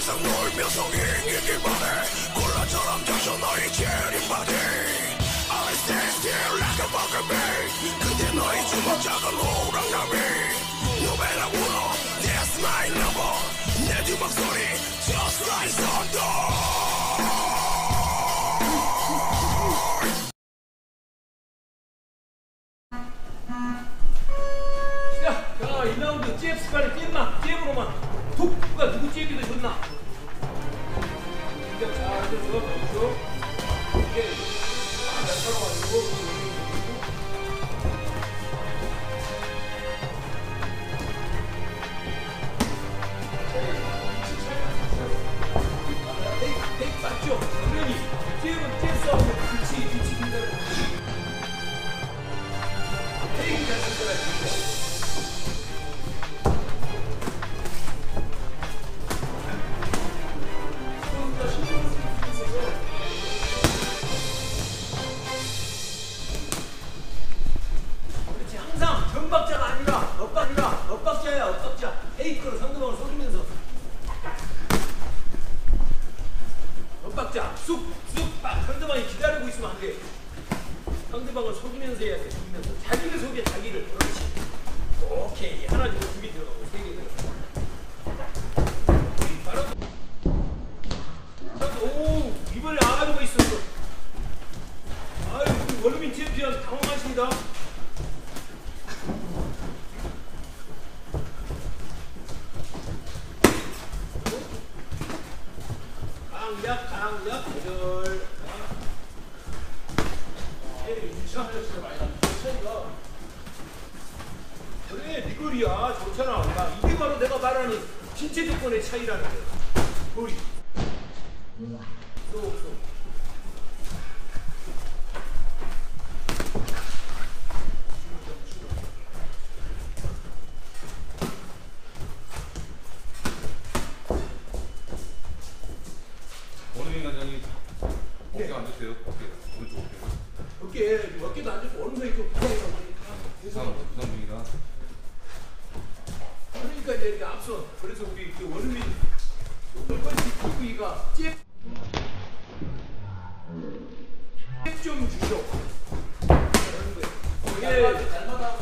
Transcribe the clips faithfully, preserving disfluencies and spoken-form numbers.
세상 놀면서 이기기만 해. 콜라처럼 적셔 너의 재림바디. I stand still like a fucking bee. 그때 너의 주먹작은 호랑나비. You better 울어, that's my number. 내 주먹 소리 just like thunder. 이 라운드 잽 스파링 잽만 잽으로만 툭 누가 누구 잽이 더 좋나? 진짜 잘 들어 쭉 이렇게 잘 살아가지고 백 맞죠? 당연히 잽은 잽 싸움은 빛이 빛이 빈다는 페이크 잘 쓸 거야. 엇박자가 아니라 엇박이라 엇박자야 엇박자. 페이크로 상대방을 속이면서 엇박자 쑥쑥 막 상대방이 기다리고 있으면 안 돼. 상대방을 속이면서 해야 돼. 속이면서 자기를 속여 자기를. 그렇지. 오케이. 하나 주고 두 개 들어가고 세 개 들어가고 바로 오 이번에 아가지고 있었어. 아유 우리 원루민 챔피언 당황하십니다. 강약 강약 계절 진짜 많이 나니까 그래 비거리야 좋잖아. 나 이게 바로 내가 말하는 신체 조건의 차이라는 거야. 거리 쏙쏙 어깨 앉으세요. 어깨 오른쪽 어깨. 어깨 어깨도 앉고 오른손이 좀 부상이다 보니까 부상 부상 중이다. 그러니까 이제 이렇게 앞선. 그래서 우리 그 원루민 펄펄이 잽 좀 주죠. 그러는 거예요. 예. 잘 맞아.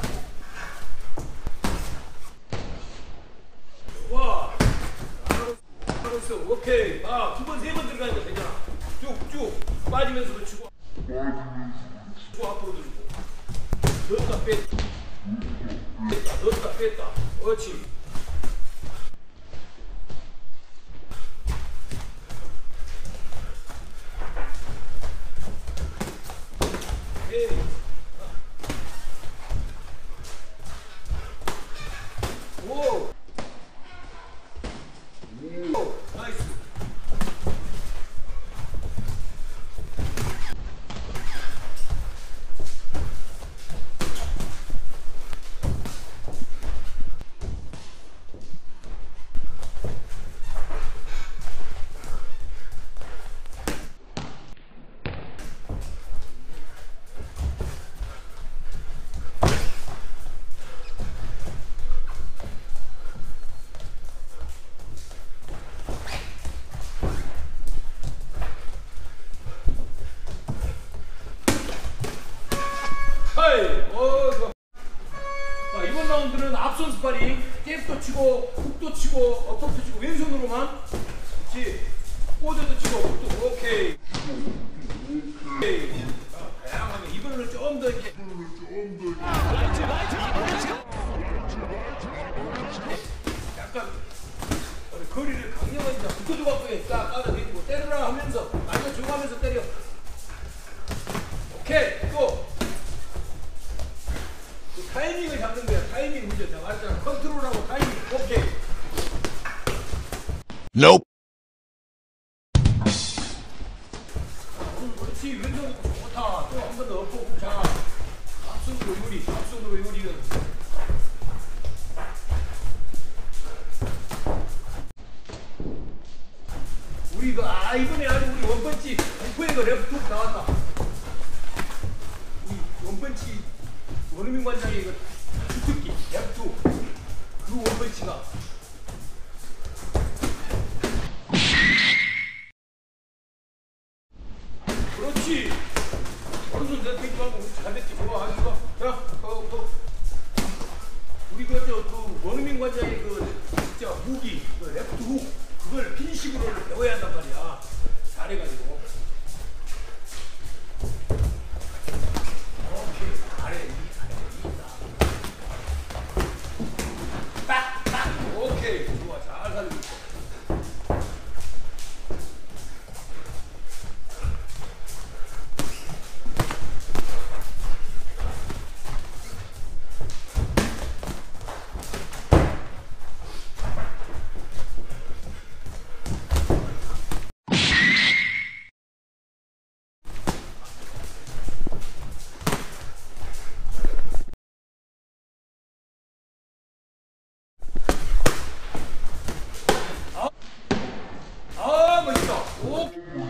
와. 알았어. 오케이. 아, 두 번, 세 번 들어가니까 되잖아. 쭉쭉 빠지면서도 치고 치고 앞으로 들고 넣었다 뺐다 뺐다 넣었다 뺐다. 그렇지. 오케이. 오. 오. 나이스. 어, 좋아. 자, 이번 라운드는 앞선 스파링. 잽도 치고 훅도 치고 어퍼도 치고 왼손으로만. 그렇지. 꽂아도 치고 훅도. 오케이. 오케이. 자, 다양하게 이번에는 좀 더 이렇게 약간 거리를 강력하게 붙어줘 갖고 딱 깔아내고 때려라 하면서 알려줘가면서 때려. 오케이. 또 타이밍을 잡는 거야. 타이밍 문제. 내가 말했잖아. 컨트롤하고 타이밍. 오케이. Nope. 그렇지. 왼손 좋다. 또 한 번 더 엎고. 자. 앞손으로 요리. 앞손으로 요리는. 우리가 아 이번에 아주 우리 원펀치 공포에가 레프트 훅 나왔다. 우리 원펀치 원루민 관장의 이거 주특기 레프트 그 원펀치가 그 레프트 훅 그걸 핀식으로 배워야 한단 말이야. 잘해가지고. 오케이. 아래 이 아래 이 딱. 딱. 오케이. 좋아. 잘 살리고 있어. 아 멋있다. 오,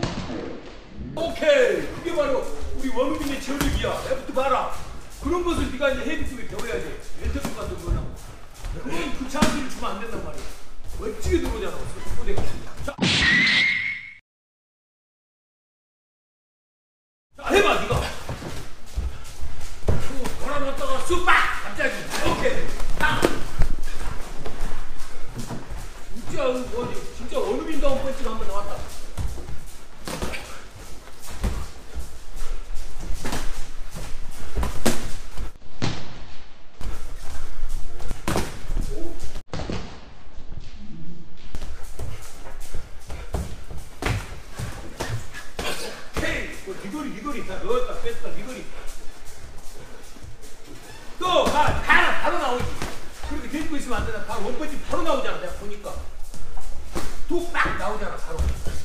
오케이. 그게 바로 우리 원우빈의 저력이야. 레프트 봐라. 그런 것을 네가 이제 헤비 쪽에 배워야 돼. 왼쪽 같은 거나. 그건 그 찬스를 주면 안 된단 말이야. 멋지게 들어오잖아. 무대가. 자, 자 해봐 네가. 쭉 걸어놨다가 쑥 빡! 갑자기. 오케이. 딱. 진짜 뭐지? 진짜 원우빈다운 펀치가 한번 나왔다. 오케이. 그 리거리 리거리 다 넣었다 뺐다 리거리. 또 가, 가라 바로 나오지. 그렇게 데리고 있으면 안 되나? 바로 원펀치 바로 나오잖아. 내가 보니까 툭 딱 나오잖아 바로.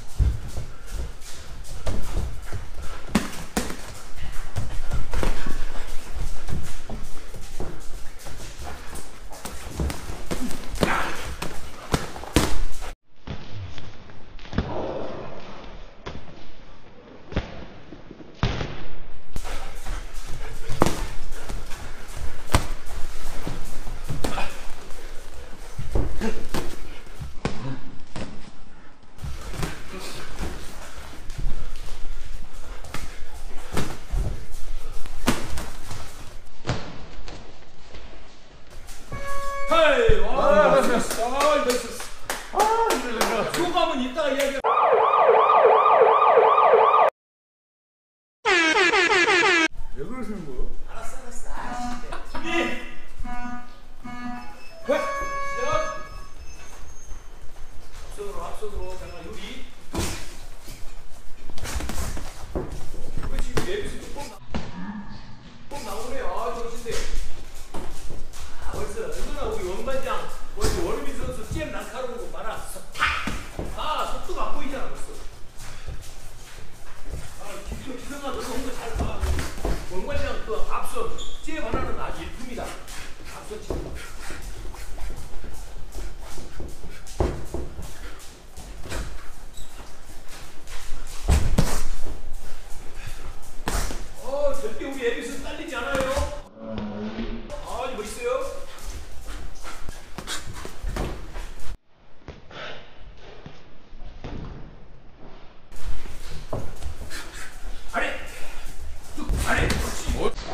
헤이, 와, 멋있어. 아, 멋있어. 아, 힘들다. 소감은 이따가 이야기. 왜 그러시는 거예요? 알았어, 알았어. 아, 준비. 회. 시작. 앞손으로, 앞손으로. 잠깐 여기. 그렇지, 내비스 조금 나. 조금 나오네. 아, 좋으신데. 벌써 얼마나 우리 원반장 벌써 원우빈 선수 잼 날카로우고 말아 아 속도가 안 보이잖아 벌써. 아 기성 기성아 너도 홍보 잘 봐. 원반장 또 앞선 잼 하나는 아주 일품이다. 앞선 친구. 어 절대 우리 에비스 딸리지 않아요. 아주 멋있어요. 아래 쭉 아래 그렇지.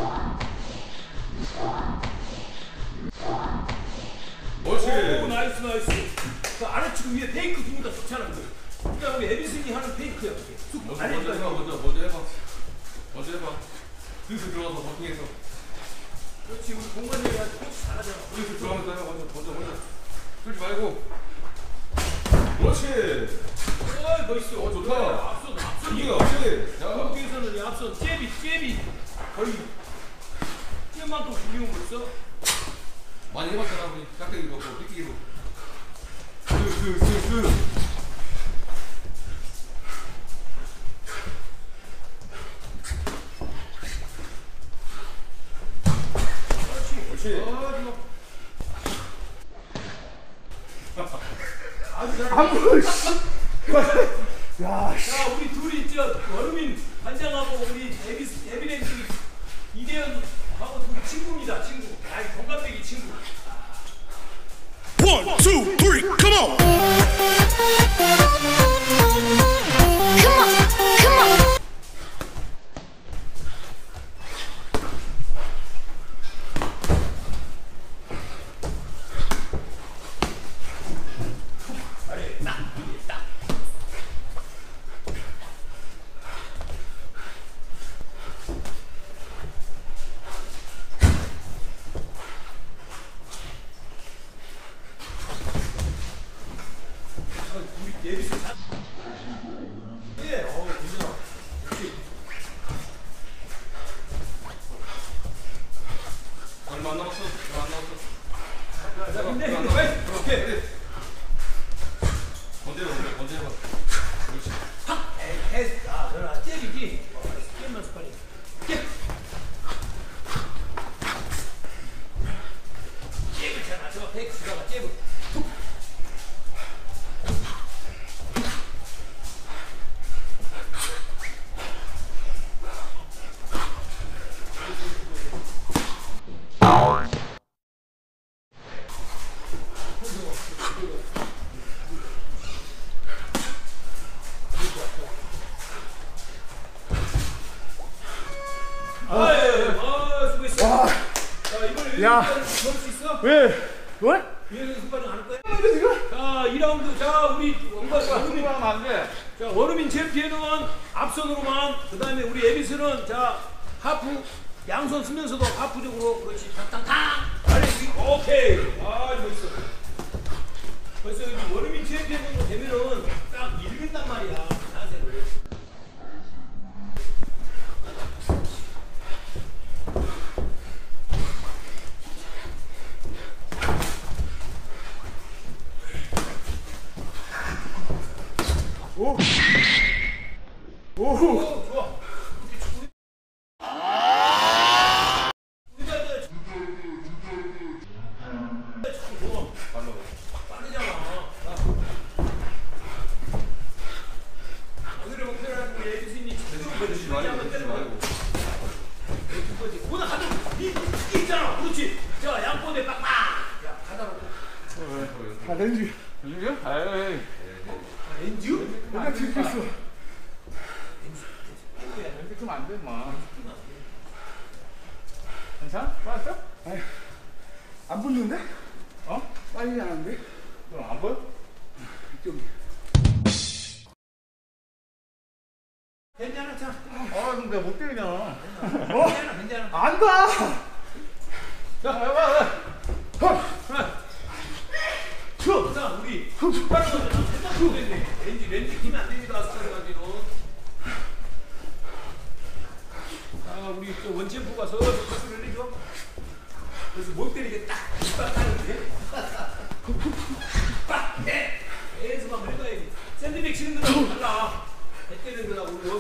옳지. 오 나이스 나이스. 그 아래쪽 위에 페이크 주니까 좋잖아. 그러니까 우리 에비슨이 하는 페이크야. 쭉 먼저 아래 먼저 해봐. 먼저 먼저 해봐. 먼저 해봐. 슬슬 들어가서 버팅해서. 그렇지 우리 공간장이 아주 코치 잘하잖아. 슬슬 들어가면서 해봐. 먼저 먼저 먼저. 들지 말고. 그렇지. 어 멋있어. 어, 좋다. 앞선 앞선. 이게 없지. 자. 여기에서는 이 앞선 잽이 잽이 거의 잽만큼 중요한 거 있어. 많이 해봤잖아. 우리 깍대기 넣고 삐끼기로. 스스스스. 그렇지. 아주 잘. 야, 자, 우리 둘이 저 원우민 반장하고 우리 에비스 에비넨 이대현하고 둘이 친구입니다. 친구. 아니 동갑내기 친구. One, two, three, come on! Come on, come on. 우리 예비스 잘. 예, 어, 괜찮아. 그렇지. 얼마 안 남았어. 얼마 안 남았어. 자, 근데 근데 왜? 오케이. 먼저 해봐. 먼저 해봐. 그렇지. 팍! 에이, 에이, 아, 너나 잽이지. 잽만 스파링. 잽. 잽을 잘 맞춰. 백스가 잽을. 툭. 아, 수고했어. 와. 자, 이번에 야. 걸수 있어? 왜? 왜? 얘는 스파링 안 할 거야? 자, 이 라운드. 자, 우리 원바스 원우민. 안 돼. 자, 원우민 챔피언은 앞선으로만. 그다음에 우리 에비스는 자 하프 양손 쓰면서도 하프적으로 그렇지. 탕탕탕. 빨리 오케이. 아, 멋있어. 벌써 여기 원우민 챔피언 정도 되면은 딱 읽는단 말이야. 자세를. 오. 오. 오, 좋아. 아, 렌즈. 렌즈? 아이. 렌즈? 내가 들켰어. 렌즈 좀 안 돼, 마. 괜찮아? 빠졌어? 아니, 안 붙는데? 어? 빨리 안 하는데? 그럼 안 보여? 이쪽이. 괜찮아, 자. 아, 그럼 내가 못 때리잖아. 어? 괜찮아, 괜찮아. 안 가! 자, 해봐, 하나. 쳐! 자, 우리. 빠른 거잖아. 생각 못 했네. 렌즈, 렌즈 키면 안 됩니다, 스타일가지로. 자, 우리 저 원챔프가 서서 수술을 해줘. 그래서 못 때리게 딱, 딱 하는데. 빡! 해! 계속 한번 해봐야지. 샌드백 치는 거랑 달라. 배 때리는 거라고, 우리.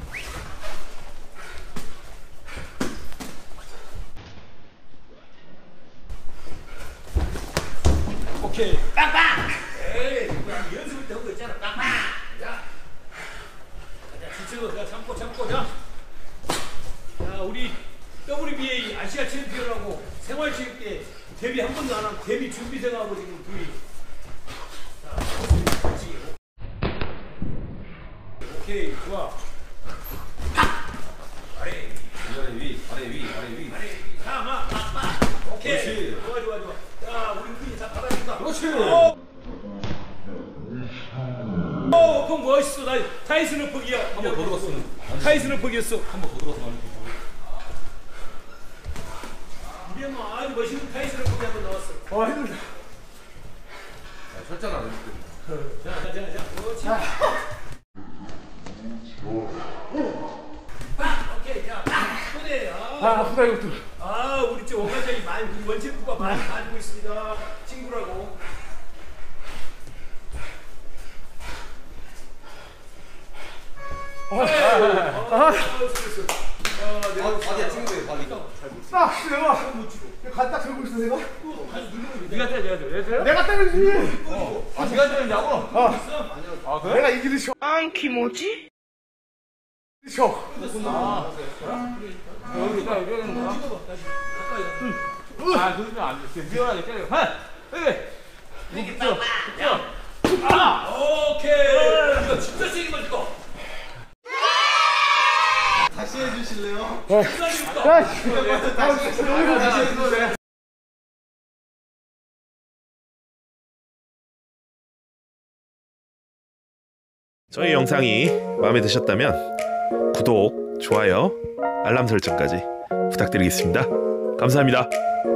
오케이. 빵빵! 에이, 연습을 때 하고 있잖아. 빵빵! 자. 자, 지쳐서 자, 참고, 참고, 자. 자, 우리 더블유비에이 아시아 챔피언하고 생활체육대 데뷔 한 번도 안 한 데뷔 준비생하고 지금 둘이. 자, 같이. 오케이, 좋아. 아래, 아래 위, 아래 위, 아래 위. 아래, 하마, 빵빵. 오케이. 그렇지. 좋아, 좋아, 좋아. 자, 우리 우리 다 받아준다. 그렇지. 오, 오, 그럼 멋있어. 나 타이슨 어퍼기야. 한 번 더 들어갔으면. 타이슨 어퍼기였어. 한 번 더 들어가서 나는 거고. 이게 뭐 아주 멋있는 타이슨 어퍼기 한번 나왔어. 어, 힘들다. 설정 안 해줄게. 자, 자, 자, 자. 그렇지. 빡! 오케이. 자, 빡! 그래. 아, 아, 아프다, 이것도. 아, 우리 저 원관장이 많이, 우리 원체프가 많이 가지고 있습니다. 친구라고. 아, 아, 수고했어. 아, 내가 어디야 친구들 빨리. 딱, 내가. 갖다 들고 있어, 내가? 다시 누르면 돼. 네가 때려, 내가 때려. 내가 때려. 내가 때리지. 아, 네가 때리냐고? 어. 있어? 아, 그래? 내가 이기는 셔. 안 키모지? 셔. 아, 여기 있다, 여기 있는 거야? 찍어봐, 다시. 가까이 가. 아, 그러면 안 돼. 미안하게 때려. 하나, 여기. 이렇게 빡! 아! 오케이! 이거 진짜 세게 맞을까? 다시 해주실래요? 진짜 재밌다. 야, 씨. 다시 해줘. 저희 영상이 마음에 드셨다면 구독, 좋아요, 알람 설정까지 부탁드리겠습니다. 감사합니다.